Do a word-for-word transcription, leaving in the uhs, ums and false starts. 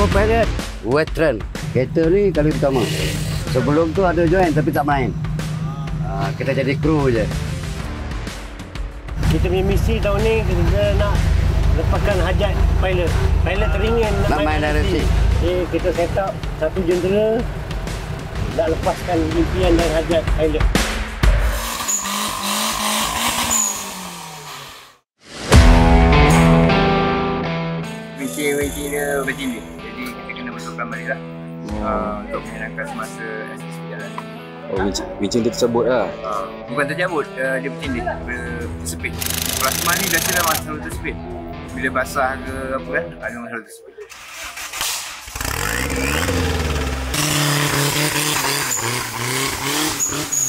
pilot veteran. Kereta ni kali pertama. Sebelum tu ada join tapi tak main. Uh, kita jadi kru je. Kita punya misi tahun ni kita nak lepaskan hajat pilot. Pilot teringin nak, nak main direct. Jadi kita set up satu jentera nak lepaskan impian dan hajat pilot. Wincin-wincin dia bertindih. Jadi kita kena betulkan balik lah. Uh, untuk menyenangkan semasa S S P jalan. Oh, wincin, wincin dia tercabut lah? Uh, bukan tercabut, uh, dia bertindih, tersepit. Plasma ni biasa memang selalu tersepit. Bila basah ke apa kan, ada memang selalu tersepit. Thank you.